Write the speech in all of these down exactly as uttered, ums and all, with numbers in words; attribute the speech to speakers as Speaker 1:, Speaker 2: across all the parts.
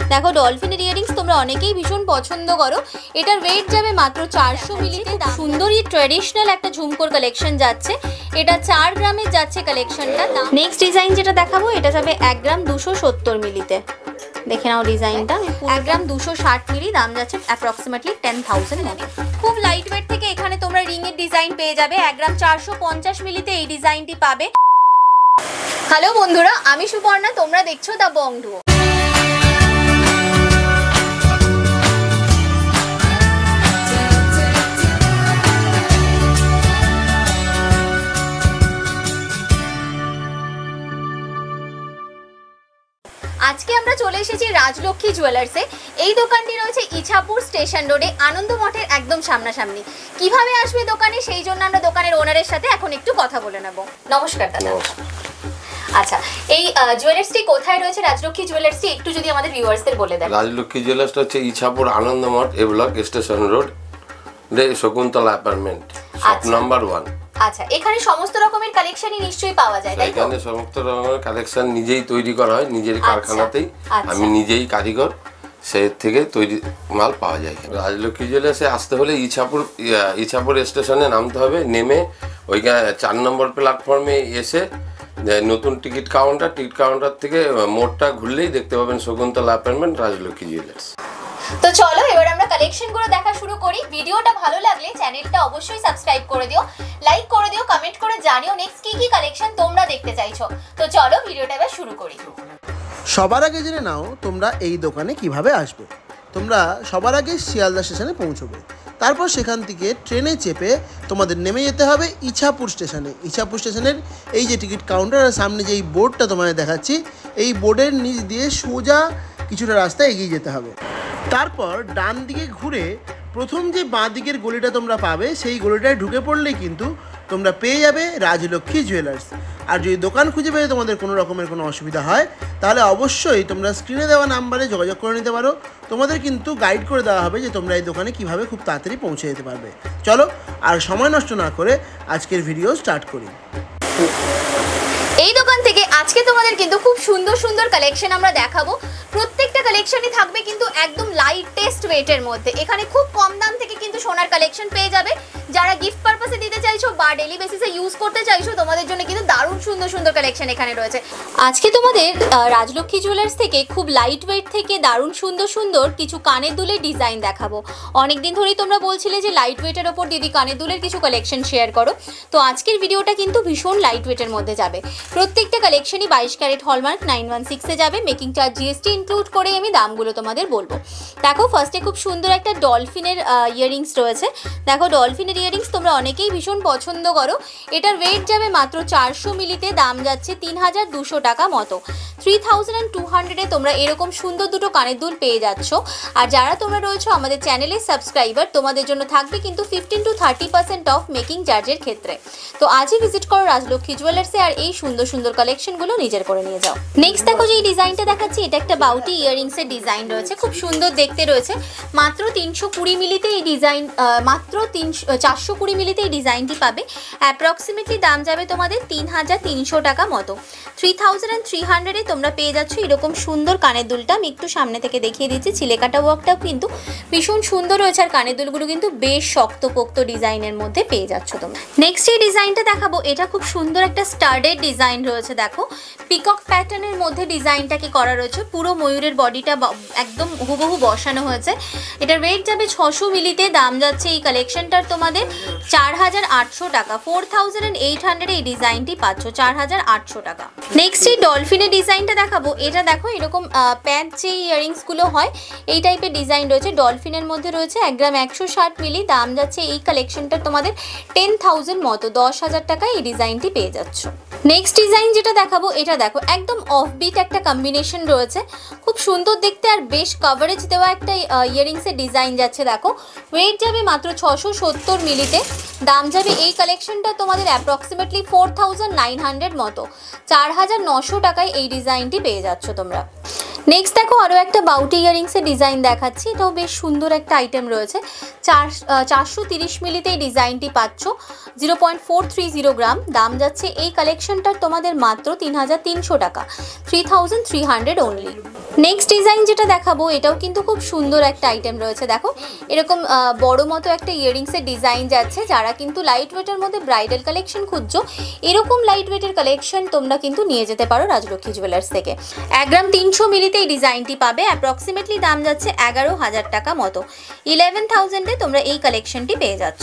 Speaker 1: দেখো ডলফিনের ইয়ারিংস তোমরা অনেকেই ভীষণ পছন্দ করো। এটার ওয়েট যাবে মাত্র চারশো মিলিতে। সুন্দরী ট্র্যাডিশনাল একটা ঝুমকোর কালেকশন যাচ্ছে, এটা চার গ্রামের যাচ্ছে কালেকশনটা। নেক্সট ডিজাইন যেটা দেখাবো এটা যাবে এক গ্রাম দুশো সত্তর মিলিতে। দেখে নাও ডিজাইনটা, এক গ্রাম দুশো ষাট মিলি, দাম যাচ্ছে অ্যাপ্রক্সিমেটলি টেন থাউজেন্ড মতো। খুব লাইট ওয়েট থেকে এখানে তোমরা রিং এর ডিজাইন পেয়ে যাবে। এক গ্রাম চারশো পঞ্চাশ মিলিতে এই ডিজাইনটি পাবে। হ্যালো বন্ধুরা, আমি সুপর্ণা, তোমরা দেখছো দ্য বং ডুও। আজকে আমরা চলে এসেছি রাজলক্ষ্মী জুয়েলার্সে। এই দোকানটি রয়েছে ইছাপুর স্টেশন রোডে, আনন্দমঠের একদম সামনাসামনি। কিভাবে আসবে দোকানে সেই জন্য আমরা দোকানের ওনারের সাথে এখন একটু কথা বলে নেব। নমস্কার দাদা। আচ্ছা, এই জুয়েলার্সটি কোথায় রয়েছে রাজলক্ষ্মী জুয়েলার্সটি একটু যদি আমাদের ভিউয়ার্সদের বলে দেন।
Speaker 2: রাজলক্ষ্মী জুয়েলার্সটা হচ্ছে Ichapur Anandamath A block station road, Shakuntala apartment, shop number one.
Speaker 1: আচ্ছা, এখানে সমস্ত রকমের কালেকশনই নিশ্চয়ই পাওয়া যায়, তাই তো?
Speaker 2: এখানে সমস্ত রকমের কালেকশন নিজেই তৈরি করা হয়, নিজের কারখানাতেই। আমি নিজেই কারিগর, সে থেকে তৈরি মাল পাওয়া যায়। রাজলক্ষ্মী জুয়েলার্সে আসতে হলে ইছাপুর ইছাপুর স্টেশনে নামতে হবে। নেমে ওইখানে চার নম্বর প্ল্যাটফর্মে এসে নতুন টিকিট কাউন্টার, টিকিট কাউন্টার থেকে মোড়টা ঘুরলেই দেখতে পাবেন শকুন্তলা অ্যাপার্টমেন্ট, রাজলক্ষ্মী জুয়েলার্স।
Speaker 1: তো চলো এবার আমরা কালেকশনগুলো দেখা শুরু করি। ভিডিওটা ভালো লাগলে চ্যানেলটা অবশ্যই সাবস্ক্রাইব করে দিও, লাইক করে দিও, কমেন্ট করে জানিও নেক্সট কি কি কালেকশন তোমরা দেখতে চাইছো। তো চলো ভিডিওটা এবার শুরু করি।
Speaker 3: সবার আগে জেনে নাও তোমরা এই দোকানে কিভাবে আসবে। তোমরা সবার আগে শিয়ালদা স্টেশনে পৌঁছবে, তারপর সেখান থেকে ট্রেনে চেপে তোমাদের নেমে যেতে হবে ইছাপুর স্টেশনে। ইছাপুর স্টেশনের এই যে টিকিট কাউন্টারের সামনে যে এই বোর্ডটা তোমাদের দেখাচ্ছি, এই বোর্ডের নিচ দিয়ে সোজা কিছুটা রাস্তা এগিয়ে যেতে হবে। তারপর ডান দিকে ঘুরে প্রথম যে বাঁ দিকের গলিটা তোমরা পাবে, সেই গলিটায় ঢুকে পড়লেই কিন্তু তোমরা পেয়ে যাবে রাজলক্ষ্মী জুয়েলার্স। আর যদি দোকান খুঁজে পেয়ে তোমাদের কোনো রকমের কোনো অসুবিধা হয়, তাহলে অবশ্যই তোমরা স্ক্রিনে দেওয়া নাম্বারে যোগাযোগ করে নিতে পারো। তোমাদের কিন্তু গাইড করে দেওয়া হবে যে তোমরা এই দোকানে কীভাবে খুব তাড়াতাড়ি পৌঁছে যেতে পারবে। চলো আর সময় নষ্ট না করে আজকের ভিডিও স্টার্ট করি।
Speaker 1: এই দোকান থেকে আজকে তোমাদের কিন্তু খুব সুন্দর সুন্দর কালেকশন আমরা দেখাবো। প্রত্যেকটা কালেকশনই থাকবে কিন্তু একদম লাইট টেস্ট ওয়েটের মধ্যে। এখানে খুব কম দাম থেকে কিন্তু সোনার কালেকশন পেয়ে যাবে। যারা গিফট পারপাসে দিতে চাইছো বা ডেইলি বেসিসে ইউজ করতে চাইছো, তোমাদের জন্য কিন্তু দারুণ সুন্দর সুন্দর কালেকশন এখানে রয়েছে। আজকে তোমাদের রাজলক্ষ্মী জুয়েলার্স থেকে খুব লাইট ওয়েট থেকে দারুণ সুন্দর সুন্দর কিছু কানের দুলের ডিজাইন দেখাবো। অনেকদিন ধরেই তোমরা বলছিলে যে লাইট ওয়েটের ওপর দিদি কানের দুলের কিছু কালেকশন শেয়ার করো, তো আজকের ভিডিওটা কিন্তু ভীষণ লাইট ওয়েটের মধ্যে যাবে। প্রত্যেকটা কালেকশনই বাইশ ক্যারেট হলমার্ক নাইন ওয়ান সিক্সে যাবে। মেকিং চার্জ জিএসটি ইনক্লুড করে আমি দামগুলো তোমাদের বলবো। দেখো ফার্স্টে খুব সুন্দর একটা ডলফিনের ইয়ারিংস রয়েছে। দেখো ডলফিনের ইয়ারিংস তোমরা অনেকেই ভীষণ পছন্দ করো। এটার ওয়েট যাবে মাত্র চারশো মিলিতে, দাম যাচ্ছে তিন হাজার দুশো টাকা মতো। থ্রি থাউজেন্ড অ্যান্ড টু হান্ড্রেডে তোমরা এরকম সুন্দর দুটো কানের দুল পেয়ে যাচ্ছ। আর যারা তোমরা রয়েছো আমাদের চ্যানেলের সাবস্ক্রাইবার, তোমাদের জন্য থাকবে কিন্তু fifteen to thirty percent of making চার্জের ক্ষেত্রে। তো আজই ভিজিট করো রাজলক্ষ্মী জুয়েলার্সে আর এই সুন্দর সুন্দর কালেকশনগুলো নিজের করে নিয়ে যাও। নেক্সট দেখো যে এই ডিজাইনটা দেখাচ্ছি, এটা একটা বাউটি ইয়ারিংসের ডিজাইন রয়েছে, খুব সুন্দর দেখতে রয়েছে। মাত্র তিনশো কুড়ি মিলিতে এই ডিজাইন, মাত্র তিনশো চারশো কুড়ি মিলিতে এই ডিজাইনটি পাবে। অ্যাপ্রক্সিমেটলি দাম যাবে তোমাদের তিন হাজার তিনশো টাকা মতো। থ্রি থাউজেন্ড অ্যান্ড থ্রি হান্ড্রেডে তোমরা পেয়ে যাচ্ছ এরকম সুন্দর কানের দুলটা। আমি একটু সামনে থেকে দেখিয়ে দিচ্ছি, চিলেকাটা ওয়ার্কটাও কিন্তু ভীষণ সুন্দর রয়েছে। আর কানের দুলগুলো কিন্তু বেশ শক্তপোক্ত ডিজাইনের মধ্যে পেয়ে যাচ্ছ তোমরা। নেক্সট এই ডিজাইনটা দেখাবো, এটা খুব সুন্দর একটা স্টার্ডেড ডিজাইন রয়েছে। দেখো পিকক প্যাটার্নের মধ্যে ডিজাইনটাকে করা রয়েছে, পুরো ময়ূরের বডিটা একদম হুবহু বসানো হয়েছে। এটার ওয়েট যাবে ছশো মিলিতে, দাম যাচ্ছে এই কালেকশনটার তোমাদের চার হাজার আটশো টাকা। Four thousand and eight hundred এই ডিজাইনটি পাচ্ছ চার হাজার আটশো টাকা। নেক্সট এই ডলফিনের ডিজাইনটা দেখাবো, এটা দেখো এরকম প্যাচ যে ইয়ারিংসগুলো হয় এই টাইপের ডিজাইন রয়েছে। ডলফিনের মধ্যে রয়েছে এক গ্রাম একশো ষাট মিলি, দাম যাচ্ছে এই কালেকশনটা তোমাদের টেন থাউজেন্ড মতো, দশ হাজার টাকায় এই ডিজাইনটি পেয়ে যাচ্ছ। নেক্সট ডিজাইন যেটা দেখাবো, এটা দেখো একদম অফবিট একটা কম্বিনেশন রয়েছে, খুব সুন্দর দেখতে আর বেশ কভারেজ দেওয়া একটা ইয়ারিংসের ডিজাইন যাচ্ছে। দেখো ওয়েট যাবে মাত্র ছশো সত্তর মিলিতে, দাম যাবে এই কালেকশনটা তোমাদের approximately four thousand nine hundred মতো, চার হাজার নশো টাকায় এই ডিজাইনটি পেয়ে যাচ্ছ তোমরা। নেক্সট দেখো আরও একটা বাউটি ইয়ারিংসের ডিজাইন দেখাচ্ছি, এটাও বেশ সুন্দর একটা আইটেম রয়েছে। চার চারশো তিরিশ মিলিতে এই ডিজাইনটি পাচ্ছ, zero point four three zero gram, দাম যাচ্ছে এই কালেকশনটার তোমাদের মাত্র তিন হাজার তিনশো টাকা, three thousand three hundred only. Next design যেটা দেখাবো এটাও কিন্তু খুব সুন্দর একটা আইটেম রয়েছে। দেখো এরকম বড় মতো একটা ইয়ারিংসের ডিজাইন যাচ্ছে, যারা কিন্তু লাইট ওয়েটের মধ্যে ব্রাইডাল কালেকশন খুঁজছো এরকম লাইট ওয়েটের কালেকশন তোমরা কিন্তু নিয়ে যেতে পারো রাজলক্ষ্মী জুয়েলার্স থেকে। এক গ্রাম তিনশো মিলিতে এই ডিজাইনটি পাবে, অ্যাপ্রক্সিমেটলি দাম যাচ্ছে এগারো হাজার টাকা মতো, ইলেভেন থাউজেন্ডে তোমরা এই কালেকশনটি পেয়ে যাচ্ছ।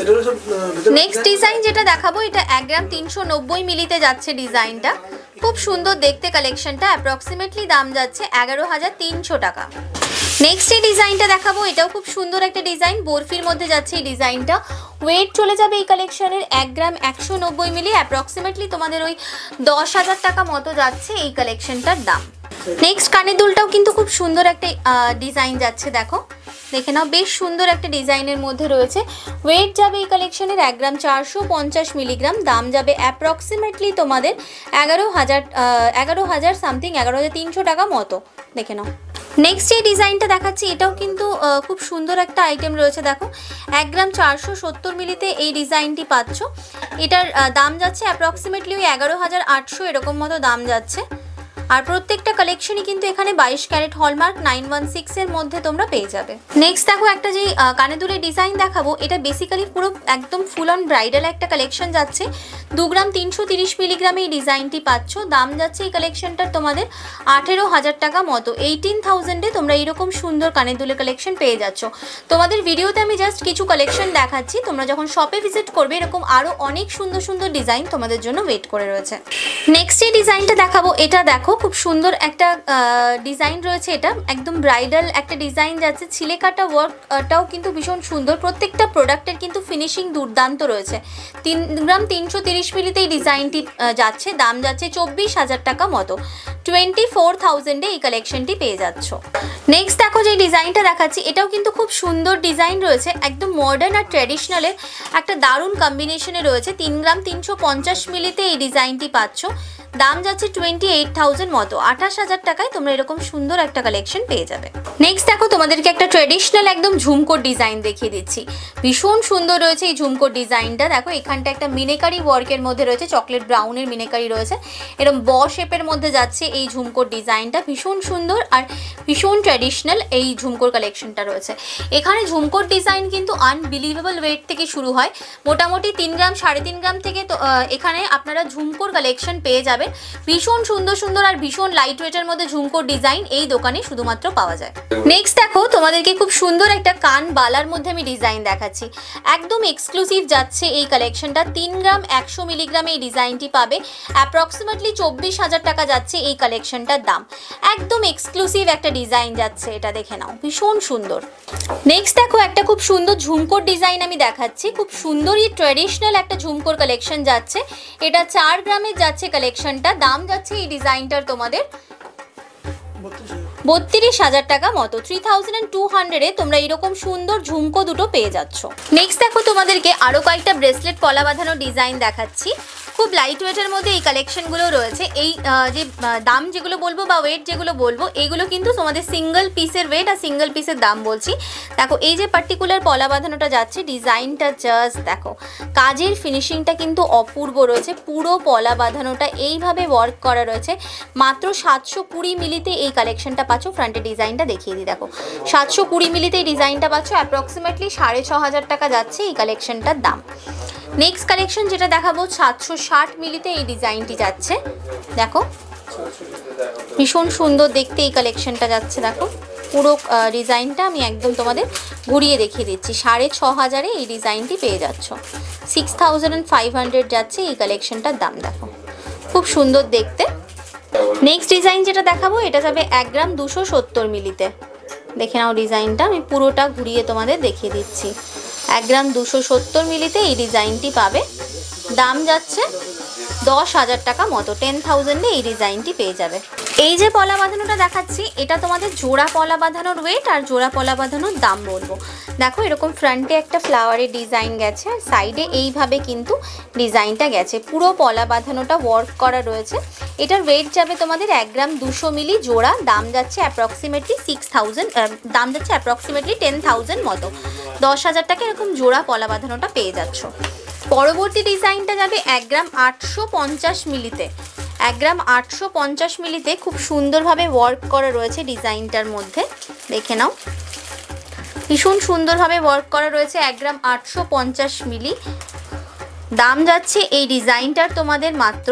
Speaker 1: নেক্সট ডিজাইন যেটা দেখাবো এটা এক গ্রাম তিনশো নব্বই মিলিতে যাচ্ছে ডিজাইনটা, খুব সুন্দর দেখতে কালেকশনটা, অ্যাপ্রক্সিমেটলি দাম যাচ্ছে এগারো হাজার তিনশো টাকা। নেক্সট এই ডিজাইনটা দেখাবো, এটাও খুব সুন্দর একটা ডিজাইন, বরফির মধ্যে যাচ্ছে এই ডিজাইনটা। ওয়েট চলে যাবে এই কালেকশনের এক গ্রাম একশো নব্বই মিলি, অ্যাপ্রক্সিমেটলি তোমাদের ওই দশ হাজার টাকা মতো যাচ্ছে এই কালেকশনটার দাম। নেক্সট কানের দুলটাও কিন্তু খুব সুন্দর একটা ডিজাইন যাচ্ছে, দেখো দেখে নাও বেশ সুন্দর একটা ডিজাইনের মধ্যে রয়েছে। ওয়েট যাবে এই কালেকশনের এক গ্রাম চারশো পঞ্চাশ মিলিগ্রাম, দাম যাবে অ্যাপ্রক্সিমেটলি তোমাদের এগারো হাজার এগারো হাজার সামথিং, এগারো হাজার তিনশো টাকা মতো, দেখে নাও। নেক্সট এই ডিজাইনটা দেখাচ্ছি, এটাও কিন্তু খুব সুন্দর একটা আইটেম রয়েছে। দেখো এক গ্রাম চারশো সত্তর মিলিতে এই ডিজাইনটি পাচ্ছ, এটার দাম যাচ্ছে অ্যাপ্রক্সিমেটলি ওই এগারো হাজার আটশো এরকম মতো দাম যাচ্ছে। আর প্রত্যেকটা কালেকশনই কিন্তু এখানে বাইশ carat hallmark nine one six এর মধ্যে তোমরা পেয়ে যাবে। নেক্সট দেখো একটা যে কানে দুলের ডিজাইন দেখাবো, এটা বেসিক্যালি পুরো একদম ফুল অন ব্রাইডাল একটা কালেকশন যাচ্ছে, দু গ্রাম তিনশো তিরিশ মিলিগ্রামে এই ডিজাইনটি পাচ্ছ, দাম যাচ্ছে এই কালেকশনটার তোমাদের আঠেরো হাজার টাকা মতো, এইটিন থাউজেন্ডে তোমরা এইরকম সুন্দর কানের দুলের কালেকশন পেয়ে যাচ্ছ। তোমাদের ভিডিওতে আমি জাস্ট কিছু কালেকশন দেখাচ্ছি, তোমরা যখন শপে ভিজিট করবে এরকম আরও অনেক সুন্দর সুন্দর ডিজাইন তোমাদের জন্য ওয়েট করে রয়েছে। নেক্সট এই ডিজাইনটা দেখাবো, এটা দেখো খুব সুন্দর একটা ডিজাইন রয়েছে, এটা একদম ব্রাইডাল একটা ডিজাইন যাচ্ছে, ছিলে কাটা ওয়ার্কটাও কিন্তু ভীষণ সুন্দর, প্রত্যেকটা প্রোডাক্টের কিন্তু ফিনিশিং দুর্দান্ত রয়েছে। তিন গ্রাম তিনশো তিরিশ মিলিতে এই ডিজাইনটি যাচ্ছে, দাম যাচ্ছে চব্বিশ হাজার টাকা মতো, টোয়েন্টি ফোর থাউজেন্ডে এই কালেকশনটি পেয়ে যাচ্ছ। নেক্সট দেখো যে ডিজাইনটা দেখাচ্ছি, এটাও কিন্তু খুব সুন্দর ডিজাইন রয়েছে, একদম মডার্ন আর ট্র্যাডিশনালের একটা দারুণ কম্বিনেশনে রয়েছে। তিন গ্রাম তিনশো পঞ্চাশ মিলিতে এই ডিজাইনটি পাচ্ছ, দাম যাচ্ছে টোয়েন্টি এইট থাউজেন্ড মতো, আঠাশ হাজার টাকায় তোমরা এরকম সুন্দর একটা কালেকশন পেয়ে যাবে। নেক্সট দেখো তোমাদেরকে একটা ট্র্যাডিশনাল একদম ঝুমকোর ডিজাইন দেখিয়ে দিচ্ছি, ভীষণ সুন্দর রয়েছে এই ঝুমকোর ডিজাইনটা। দেখো এখানটা একটা মিনেকারি ওয়ার্কের মধ্যে রয়েছে, চকলেট ব্রাউনের মিনেকারি রয়েছে, এরকম ব শেপের মধ্যে যাচ্ছে এই ঝুমকোর ডিজাইনটা, ভীষণ সুন্দর আর ভীষণ ট্র্যাডিশনাল এই ঝুমকোর কালেকশনটা রয়েছে। এখানে ঝুমকোর ডিজাইন কিন্তু আনবিলিভেবল ওয়েট থেকে শুরু হয়, মোটামুটি তিন গ্রাম সাড়ে তিন গ্রাম থেকে তো এখানে আপনারা ঝুমকোর কালেকশন পেয়ে যাবেন। ভীষণ সুন্দর সুন্দর আর ভীষণ লাইট ওয়েটের মধ্যে ঝুমকোর ডিজাইন এই দোকানে শুধুমাত্র পাওয়া যায়। নেক্সট দেখো তোমাদেরকে খুব সুন্দর একটা কান বালার মধ্যে আমি ডিজাইন দেখাচ্ছি, একদম এক্সক্লুসিভ যাচ্ছে এই কালেকশনটা, তিন গ্রাম একশো মিলিগ্রামে এই ডিজাইনটি পাবে, অ্যাপ্রক্সিমেটলি চব্বিশ হাজার টাকা যাচ্ছে এই কালেকশনটার দাম, একদম এক্সক্লুসিভ একটা ডিজাইন যাচ্ছে, এটা দেখে নাও ভীষণ সুন্দর। নেক্সট দেখো একটা খুব সুন্দর ঝুমকোর ডিজাইন আমি দেখাচ্ছি, খুব সুন্দরই ট্র্যাডিশনাল একটা ঝুমকোর কালেকশন যাচ্ছে, এটা চার গ্রামের যাচ্ছে কালেকশনটা, দাম যাচ্ছে এই ডিজাইনটার তোমাদের বত্রিশ হাজার টাকা মতো, থ্রি থাউজেন্ড টু হান্ড্রেডে তোমরা এরকম সুন্দর ঝুমকো দুটো পেয়ে যাচ্ছ। নেক্সট দেখো তোমাদেরকে আরও কয়েকটা ব্রেসলেট পলা বাঁধানো ডিজাইন দেখাচ্ছি, খুব লাইট ওয়েটের মধ্যে এই কালেকশনগুলো রয়েছে। এই যে দাম যেগুলো বলবো বা ওয়েট যেগুলো বলবো এগুলো কিন্তু তোমাদের সিঙ্গেল পিসের ওয়েট আর সিঙ্গেল পিসের দাম বলছি। দেখো এই যে পার্টিকুলার পলা বাঁধানোটা যাচ্ছে, ডিজাইনটা জাস্ট দেখো, কাজের ফিনিশিংটা কিন্তু অপূর্ব রয়েছে, পুরো পলা বাঁধানোটা এইভাবে ওয়ার্ক করা রয়েছে, মাত্র সাতশো কুড়ি মিলিতে এই কালেকশনটা পাচ্ছ। ফ্রন্টের ডিজাইনটা দেখিয়ে দিই, দেখো সাতশো কুড়ি মিলিতে এই ডিজাইনটা পাচ্ছ, অ্যাপ্রক্সিমেটলি সাড়ে ছ হাজার টাকা যাচ্ছে এই কালেকশনটার দাম। নেক্সট কালেকশন যেটা দেখাবো সাতশো ষাট মিলিতে এই ডিজাইনটি যাচ্ছে, দেখো ভীষণ সুন্দর দেখতে এই কালেকশনটা যাচ্ছে, দেখো পুরো ডিজাইনটা আমি একদম তোমাদের ঘুরিয়ে দেখিয়ে দিচ্ছি, সাড়ে ছ হাজারে এই ডিজাইনটি পেয়ে যাচ্ছ, সিক্স থাউজেন্ড ফাইভ হান্ড্রেড যাচ্ছে এই কালেকশনটার দাম, দেখো খুব সুন্দর দেখতে। নেক্সট ডিজাইন যেটা দেখাবো এটা যাবে এক গ্রাম দুশো সত্তর মিলিতে, দেখে নাও ডিজাইনটা আমি পুরোটা ঘুরিয়ে তোমাদের দেখিয়ে দিচ্ছি, এক গ্রাম দুশো সত্তর মিলিতে এই ডিজাইনটি পাবে, দাম যাচ্ছে দশ হাজার টাকা মতো, টেন থাউজেন্ডে এই ডিজাইনটি পেয়ে যাবে। এই যে পলা বাঁধানোটা দেখাচ্ছি এটা তোমাদের জোড়া পলা বাঁধানোর ওয়েট আর জোড়া পলা বাঁধানোর দাম বলবো। দেখো এরকম ফ্রন্টে একটা ফ্লাওয়ারের ডিজাইন গেছে আর সাইডে এইভাবে কিন্তু ডিজাইনটা গেছে, পুরো পলা বাঁধানোটা ওয়ার্ক করা রয়েছে। এটার ওয়েট যাবে তোমাদের এক গ্রাম দুশো মিলি জোড়া, দাম যাচ্ছে অ্যাপ্রক্সিমেটলি সিক্স থাউজেন্ড, দাম যাচ্ছে অ্যাপ্রক্সিমেটলি টেন থাউজেন্ড মতো, দশ হাজার টাকা এরকম জোড়া পলা বাঁধানোটা পেয়ে যাচ্ছ। পরবর্তী ডিজাইনটা যাবে এক গ্রাম আটশো পঞ্চাশ মিলিতে, এক গ্রাম আটশো পঞ্চাশ মিলিতে খুব সুন্দরভাবে ওয়ার্ক করা রয়েছে ডিজাইনটার মধ্যে, দেখে নাও ভীষণ সুন্দরভাবে ওয়ার্ক করা রয়েছে। এক গ্রাম আটশো পঞ্চাশ মিলি, দাম যাচ্ছে এই ডিজাইনটার তোমাদের মাত্র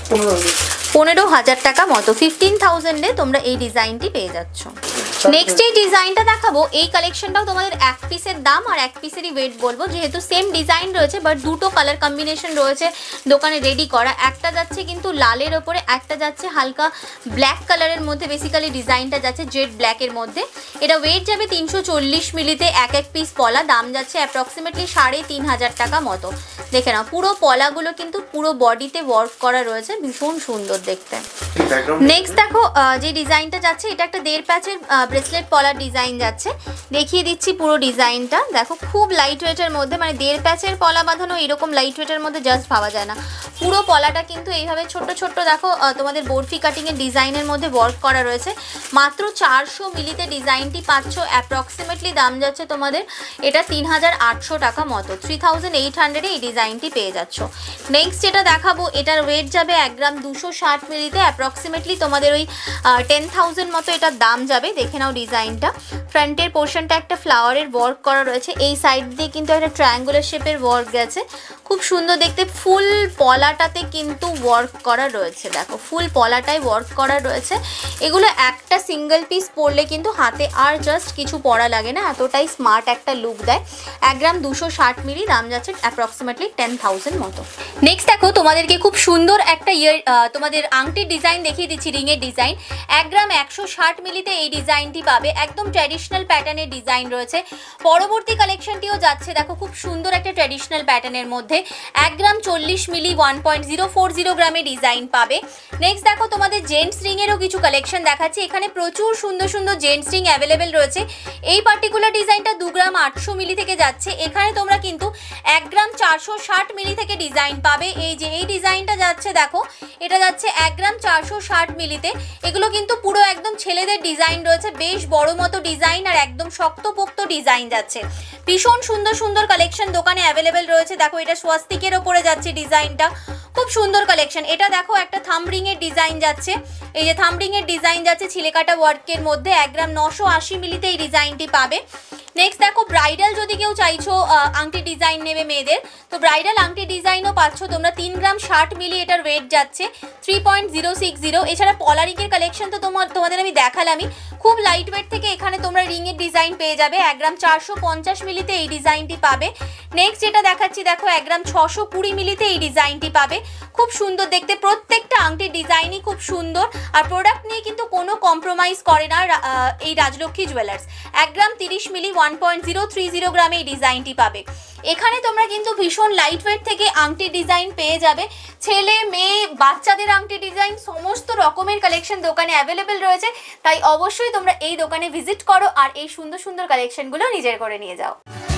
Speaker 1: পনেরো হাজার টাকা মতো, ফিফটিন থাউজেন্ডে তোমরা এই ডিজাইনটি পেয়ে যাচ্ছ। নেক্সট এই ডিজাইনটা দেখাবো, এই কালেকশনটাও তোমাদের এক পিসের দাম আর এক পিসেরই ওয়েট বলবো, যেহেতু সেম ডিজাইন রয়েছে বাট দুটো কালার কম্বিনেশন রয়েছে দোকানে রেডি করা। একটা যাচ্ছে কিন্তু লালের ওপরে, একটা যাচ্ছে হালকা ব্ল্যাক কালারের মধ্যে, বেসিক্যালি ডিজাইনটা যাচ্ছে জেড ব্ল্যাকের মধ্যে। এটা ওয়েট যাবে তিনশো চল্লিশ মিলিতে, এক এক পিস পলা, দাম যাচ্ছে অ্যাপ্রক্সিমেটলি সাড়ে তিন হাজার টাকা মতো। দেখে নাও পুরো পলাগুলো কিন্তু পুরো বডিতে ওয়ার্ক করা রয়েছে, ভীষণ সুন্দর দেখতে। নেক্সট দেখো যে ডিজাইনটা যাচ্ছে এটা একটা দেড় প্যাচের ব্রেসলেট পলার ডিজাইন যাচ্ছে, দেখিয়ে দিচ্ছি পুরো ডিজাইনটা। দেখো খুব লাইট ওয়েটের মধ্যে, মানে দেড় প্যাচের পলা বাঁধানো এরকম লাইট ওয়েটের মধ্যে জাস্ট ভাবা যায় না। পুরো পলাটা কিন্তু এইভাবে ছোট্ট ছোট্ট দেখো তোমাদের বরফি কাটিংয়ের ডিজাইনের মধ্যে ওয়ার্ক করা রয়েছে। মাত্র চারশো মিলিতে ডিজাইনটি পাচ্ছ, অ্যাপ্রক্সিমেটলি দাম যাচ্ছে তোমাদের এটা তিন হাজার আটশো টাকা মতো, থ্রি থাউজেন্ড এইট হান্ড্রেডে এই ডিজাইনটি পেয়ে যাচ্ছ। নেক্সট যেটা দেখাবো এটার ওয়েট যাবে এক গ্রাম দুশো ষাট মিলিতে, অ্যাপ্রক্সিমেটলি তোমাদের ওই টেন থাউজেন্ড মতো এটার দাম যাবে। দেখে নাও ডিজাইনটা, ফ্রন্টের পোর্শনটা একটা ফ্লাওয়ারের ওয়ার্ক করা রয়েছে, এই সাইড দিয়ে কিন্তু একটা ট্রায়াঙ্গুলার শেপের ওয়ার্ক গেছে, খুব সুন্দর দেখতে। ফুল পলাটাতে কিন্তু ওয়ার্ক করা রয়েছে, দেখো ফুল পলাটায় ওয়ার্ক করা রয়েছে। এগুলো একটা সিঙ্গেল পিস পরলে কিন্তু হাতে আর জাস্ট কিছু পরা লাগে না, এতটাই স্মার্ট একটা লুক দেয়। এক গ্রাম দুশো ষাট মিলি, দাম যাচ্ছে অ্যাপ্রক্সিমেটলি টেন থাউজেন্ড মতো। নেক্সট দেখো তোমাদেরকে খুব সুন্দর একটা ইয়ার তোমাদের আংটির ডিজাইন দেখিয়ে দিচ্ছি, রিংয়ের ডিজাইন। এক গ্রাম একশো ষাট মিলিতে এই ডিজাইনটি পাবে, একদম ট্র্যাডিশনাল প্যাটার্নের ডিজাইন রয়েছে। পরবর্তী কালেকশনটিও যাচ্ছে দেখো খুব সুন্দর একটা ট্র্যাডিশনাল প্যাটার্নের মধ্যে, এক গ্রাম চল্লিশ milli, one point zero four zero গ্রামে ডিজাইন পাবে। নেক্সট দেখো তোমাদের জেন্টস রিংয়েরও কিছু কালেকশন দেখাচ্ছি, এখানে প্রচুর সুন্দর সুন্দর জেন্টস রিং অ্যাভেলেবেল রয়েছে। এই পার্টিকুলার ডিজাইনটা দু গ্রাম আটশো মিলি থেকে যাচ্ছে, এখানে তোমরা কিন্তু এক গ্রাম চারশো ষাট মিলি থেকে ডিজাইন পাবে। এই যে এই ডিজাইনটা যাচ্ছে দেখো, এটা যাচ্ছে এক গ্রাম চারশো ষাট মিলিতে। এগুলো কিন্তু পুরো একদম ছেলেদের ডিজাইন রয়েছে, বেশ বড় মতো ডিজাইন আর একদম শক্তপোক্ত ডিজাইন যাচ্ছে। ভীষণ সুন্দর সুন্দর কালেকশন দোকানে অ্যাভেলেবেল রয়েছে। দেখো এটা স্বাস্তিকের ওপরে যাচ্ছে ডিজাইনটা, খুব সুন্দর কালেকশন। এটা দেখো একটা থাম্বরিং এর ডিজাইন যাচ্ছে, এই যে থাম্বরিং এর ডিজাইন যাচ্ছে ছিলেকাটা ওয়ার্কের মধ্যে, এক গ্রাম নশো আশি মিলিতে এই ডিজাইনটি পাবে। নেক্সট দেখো ব্রাইডাল যদি কেউ চাইছো আংটি ডিজাইন নেবে মেয়েদের, তো ব্রাইডাল আংটি ডিজাইনও পাচ্ছ তোমরা, তিন গ্রাম ষাট মিলি এটার ওয়েট যাচ্ছে, three point zero six zero. এছাড়া পলারিংয়ের কালেকশন তো তোমার তোমাদের আমি দেখালামই, খুব লাইট ওয়েট থেকে এখানে তোমরা রিংয়ের ডিজাইন পেয়ে যাবে। এক গ্রাম চারশো পঞ্চাশ মিলিতে এই ডিজাইনটি পাবে। নেক্সট যেটা দেখাচ্ছি দেখো এক গ্রাম ছশো কুড়ি মিলিতে এই ডিজাইনটি পাবে, খুব সুন্দর দেখতে। প্রত্যেকটা আংটির ডিজাইনই খুব সুন্দর আর প্রোডাক্ট নিয়ে কিন্তু কোনো কম্প্রোমাইজ করে না এই রাজলক্ষ্মী জুয়েলার্স। এক গ্রাম তিরিশ milli, one point zero three zero গ্রামে এই ডিজাইনটি পাবে। এখানে তোমরা কিন্তু ভীষণ লাইট ওয়েট থেকে আংটির ডিজাইন পেয়ে যাবে, ছেলে মেয়ে বাচ্চাদের আংটির ডিজাইন সমস্ত রকমের কালেকশন দোকানে অ্যাভেলেবেল রয়েছে। তাই অবশ্যই তোমরা এই দোকানে ভিজিট করো আর এই সুন্দর সুন্দর কালেকশনগুলো নিজের করে নিয়ে যাও।